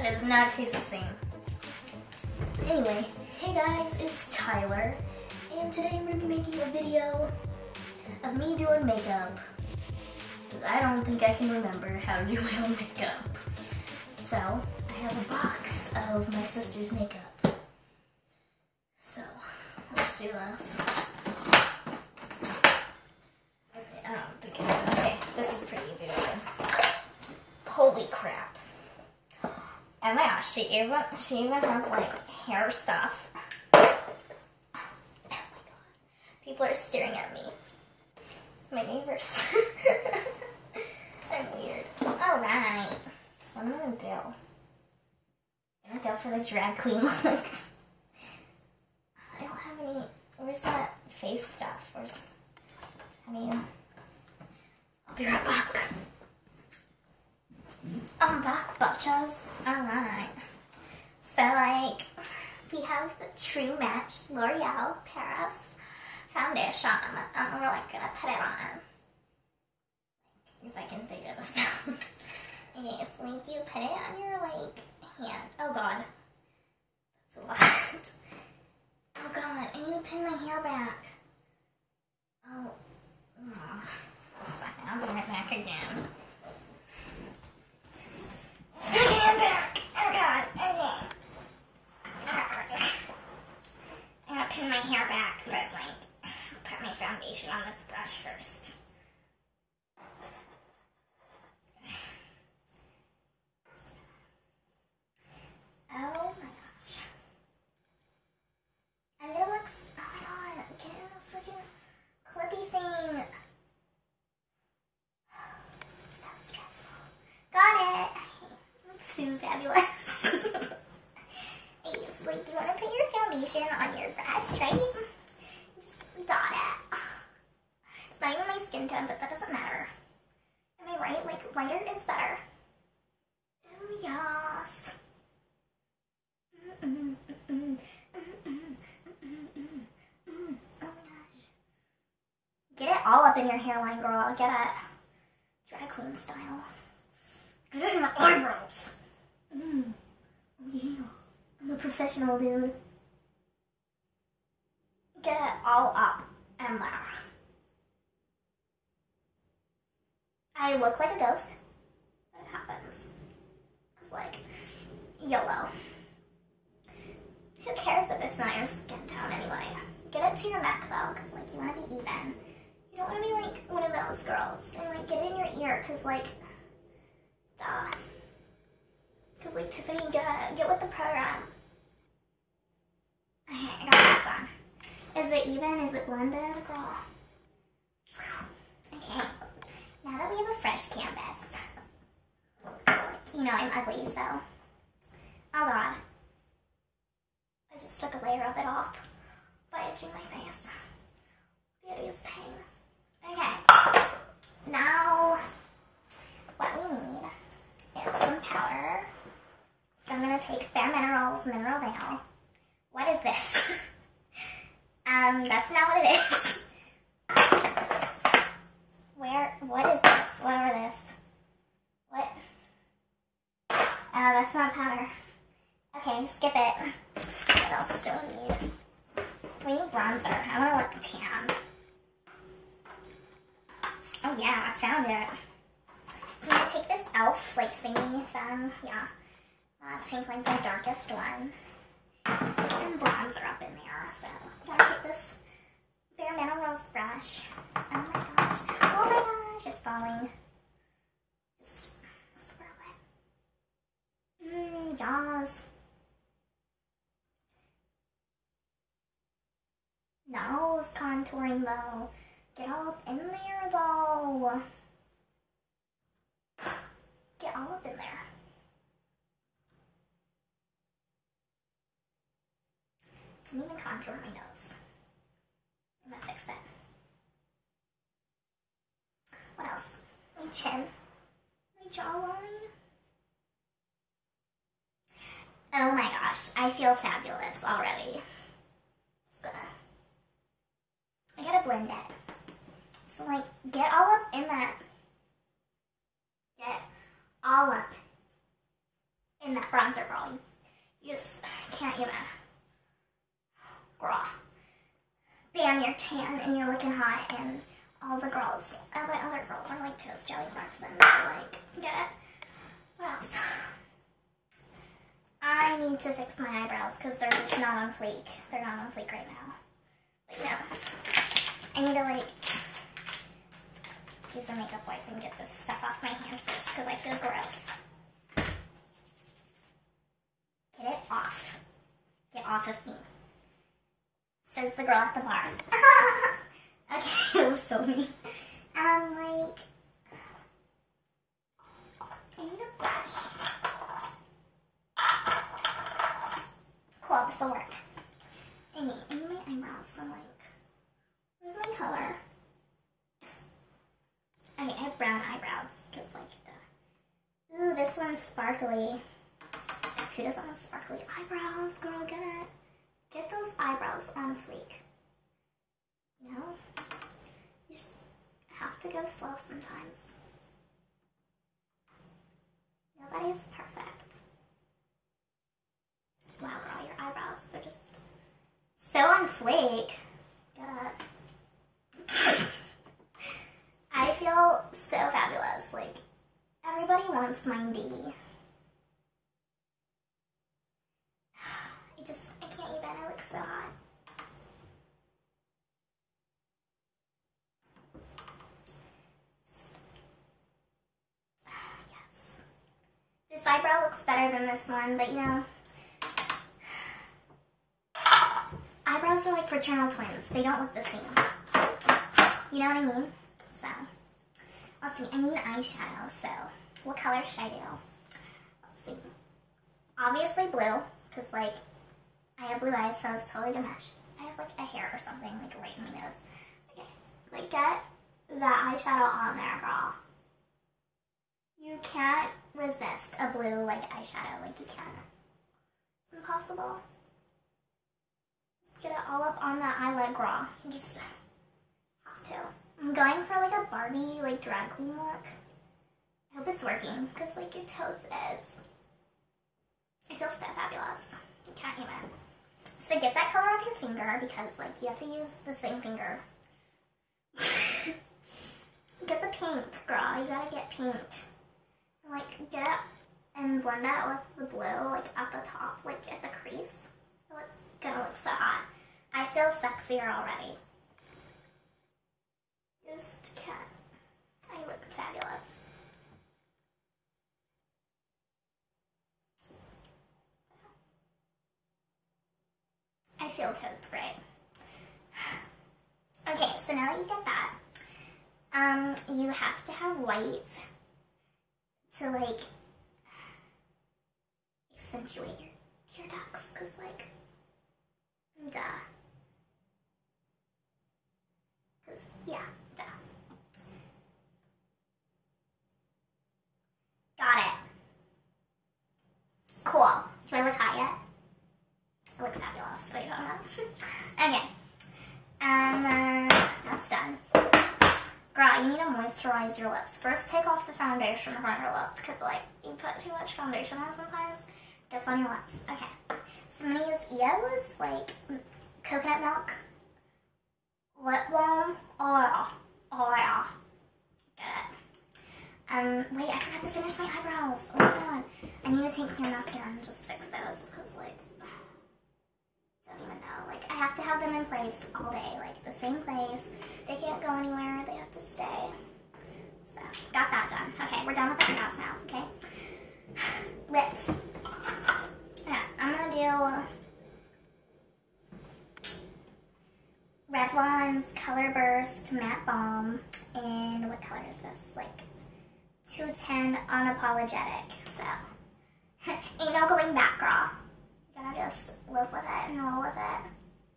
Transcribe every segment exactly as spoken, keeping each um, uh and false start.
That does not taste the same. Anyway, hey guys, it's Tyler, and today I'm going to be making a video of me doing makeup. Because I don't think I can remember how to do my own makeup. So, I have a box of my sister's makeup. So, let's do this. Okay, I don't think it is. Okay, this is pretty easy to do. Holy crap. Oh my gosh, she even, she even has like hair stuff. Oh my god. People are staring at me. My neighbors. I'm weird. Alright. What am I gonna do? I'm gonna go for the drag queen look. I don't have any. Where's that face stuff? Where's. I mean. I'll be right back. I'm back, bitches. Alright. So, like, we have the True Match L'Oreal Paris foundation, and we're, like, gonna put it on. If I can figure this out. Okay, so, like, you put it on your, like, hand. Oh, God. That's a lot. Oh, God. I need to pin my hair back. Oh. Oh. Fine. I'll be right back again. Okay, I'm back. Oh god, okay. I'm gonna pin my hair back, but like, put my foundation on this brush first. Oh my gosh. I'm gonna look, oh my god, get in the freaking clippy thing. So stressful. Got it. So fabulous. Hey, like, you want to put your foundation on your brush, right? Just dot it. It's not even my skin tone, but that doesn't matter. Am I right? Like, lighter is better. Oh, yes. Mm-mm, mm-mm, mm-mm, mm-mm, mm-mm. Oh, my gosh. Get it all up in your hairline, girl. Get it. Drag queen style. Get it in my eyebrows. Mm. Oh yeah, I'm a professional, dude. Get it all up and there. I look like a ghost. That happens. Cause like, YOLO. Who cares if it's not your skin tone anyway? Get it to your neck though, cause like you want to be even. You don't want to be like one of those girls and like get it in your ear, cause like, duh. Cause like Tiffany, get, get with the program. Okay, I got that done. Is it even? Is it blended, girl? Okay. Now that we have a fresh canvas. Like, you know, I'm ugly, so. Oh god. I just took a layer of it off by itching my face. Beauty is pain. Okay. Now, what we need is some powder. So I'm going to take Bare Minerals Mineral Veil. What is this? um, that's not what it is. Where, what is this? Whatever this. What? Oh, that's not powder. Okay, skip it. What else do we need? We need bronzer. I want to look tan. Oh yeah, I found it. I'm going to take this e l f, like, thingy from, yeah. Uh, pink, like the darkest one. Put some bronzer up in there, so gotta take this Bare Minerals brush. Oh my gosh. Oh my gosh, it's falling. Just swirl it. Mmm, jaws. Nose contouring though. Get all up in there though. Get all up in there. I can even contour my nose. I'm gonna fix that. What else? My chin. My jawline. Oh my gosh, I feel fabulous already. Just gonna. I gotta blend it. So like, get all up in that. Get all up in that bronzer, girl. You, you just can't even. Girl. Bam, you're tan and you're looking hot, and all the girls, all the other girls are like toast jelly flexing. So like, get it? What else? I need to fix my eyebrows because they're just not on fleek. They're not on fleek right now. But no. I need to like use a makeup wipe and get this stuff off my hand first because I feel gross. Get it off. Get off of me. Says the girl at the bar. Okay, it was so mean. Um, like, I need a brush. Cool, this will work. I need, I need my eyebrows, so like, where's my color? I mean, I have brown eyebrows, because like, the, ooh, this one's sparkly. Who doesn't have sparkly eyebrows? Girl, get it. Get those eyebrows on fleek. You know? You just have to go slow sometimes. Nobody's perfect. Wow, girl, your eyebrows, they're just so on fleek. Get it. I feel so fabulous. Like, everybody wants my D. I just, I can't even, I look so hot. Just, yes. This eyebrow looks better than this one, but you know, eyebrows are like fraternal twins. They don't look the same. You know what I mean? So, let's see, I need an eyeshadow, so what color should I do? Let's see. Obviously blue, because like, I have blue eyes, so it's totally gonna match. I have like a hair or something like right in my nose. Okay, like get that eyeshadow on there, girl. You can't resist a blue like eyeshadow, like you can. It's impossible. Just get it all up on that eyelid, girl. You just have to. I'm going for like a Barbie like drag queen look. I hope it's working, because like it totes is. It feels so fabulous. You can't even. So get that color off your finger, because like you have to use the same finger. Get the pink, girl. You gotta get pink. And, like get it and blend it with the blue, like at the top, like at the crease. It's gonna look so hot. I feel sexier already. Just can't. I look fabulous. I feel totes great. Okay, so now that you get that, um, you have to have white to like accentuate your tear ducts, cause like, duh. Cause yeah, duh. Got it. Cool. Do I look hot yet? It looks fabulous, so you don't know. Okay. And then that's done. Girl, you need to moisturize your lips. First, take off the foundation from your lips, because like you put too much foundation on sometimes, it gets on your lips. Okay. So I'm gonna use E O's, like coconut milk, lip balm, oil, oil. Get it. Um, wait, I forgot to finish my eyebrows. Oh my god. I need to take clear mascara and just fix those, because like, don't even know. Like, I have to have them in place all day, like the same place. They can't go anywhere. They have to stay. So, got that done. Okay, we're done with the eyebrows now, okay? Lips. Yeah, I'm gonna do Revlon's Color Burst Matte Balm in, what color is this? Like, two ten Unapologetic. So, ain't no going back, girl. You gotta just live with it and roll with it.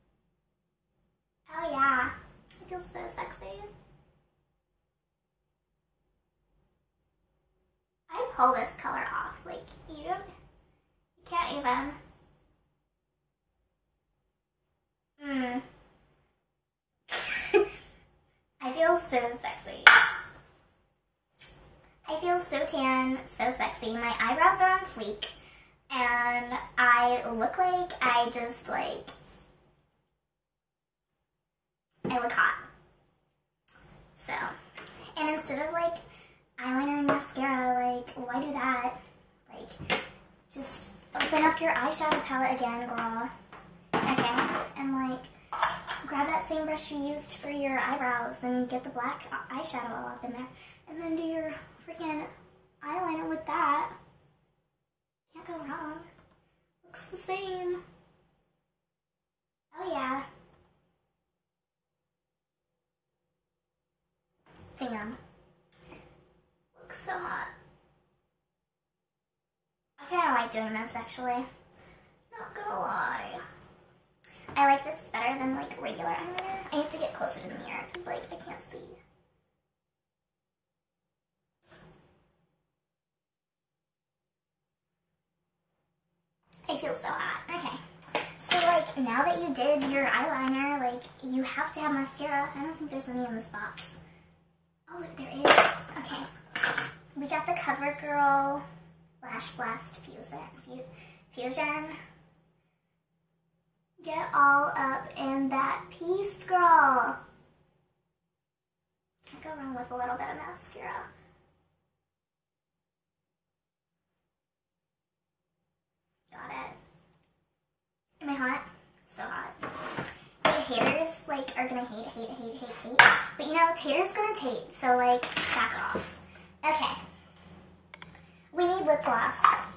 Oh yeah, it feels so sexy. I pull this color off, like you don't, you can't even. Mm. I feel so sexy. I feel so tan, so sexy. My eyebrows are on fleek. and I look like I just like, I look hot. So, and instead of like eyeliner and mascara, like why do that? Like just open up your eyeshadow palette again, girl. Okay, and like grab that same brush you used for your eyebrows and get the black eyeshadow all up in there. And then do your freaking eyeliner with that. Can't go wrong. Looks the same. Oh yeah. Damn. Looks so hot. I kinda like doing this actually. Not gonna lie. I like this better than like regular eyeliner. I need to get closer to the mirror because like I can't see. I feel so hot. Okay. So like now that you did your eyeliner, like you have to have mascara. I don't think there's any in this box. Oh, look, there is. Okay. We got the CoverGirl Lash Blast Fusion. Fusion. Get all up in that piece, girl. Can't go wrong with a little bit of mascara. Got it. Am I hot? So hot. The haters, like, are gonna hate, hate, hate, hate, hate. But you know, taters gonna tate, so, like, back off. Okay. We need lip gloss.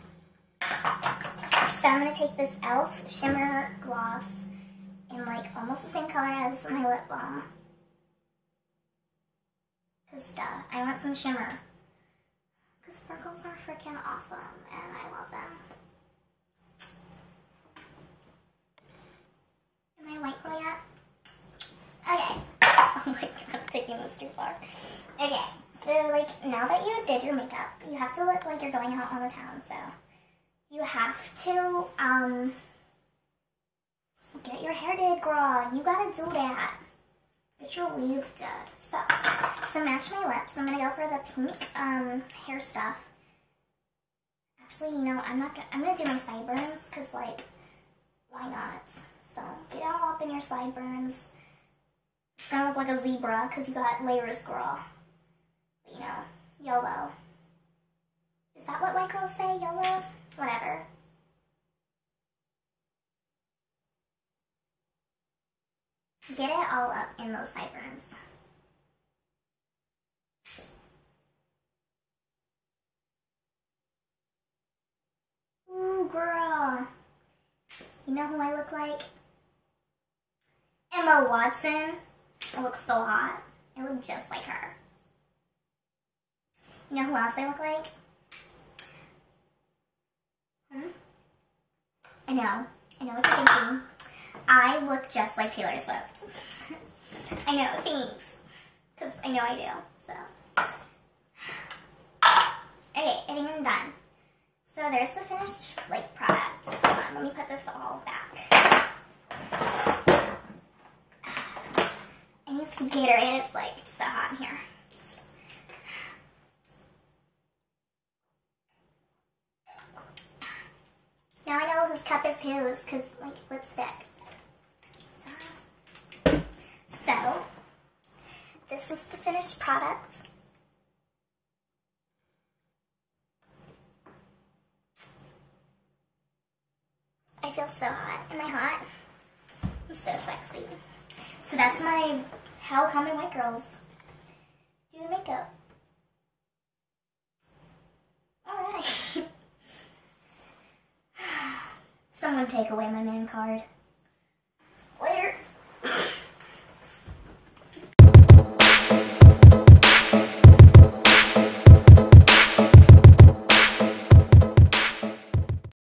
So I'm going to take this e l f Shimmer Gloss in like almost the same color as my lip balm. Because duh, I want some shimmer. Because sparkles are freaking awesome and I love them. Am I a white girl yet? Okay. Oh my god, I'm taking this too far. Okay, so like now that you did your makeup, you have to look like you're going out on the town, so you have to, um, get your hair did, girl. You gotta do that. Get your weave did. So, so match my lips. I'm gonna go for the pink, um, hair stuff. Actually, you know, I'm not gonna, I'm gonna do my sideburns, because, like, why not? So, get all up in your sideburns. It's gonna look like a zebra, because you got layers, girl. But, you know, YOLO. Is that what white girls say, YOLO? Whatever. Get it all up in those sideburns. Ooh, girl. You know who I look like? Emma Watson. I look so hot. I look just like her. You know who else I look like? Hmm? I know. I know what you're thinking. I look just like Taylor Swift. I know, thanks. Because I know I do, so. Okay, I think I'm done. So there's the finished, like, product. Hold on, let me put this all back. I need some Gatorade. It's, like, so hot in here. Now I know whose cup is whose, because, like, lipstick. So, this is the finished product. I feel so hot. Am I hot? I'm so sexy. So that's my How Common White Girls do the makeup. Alright. Someone take away my man card.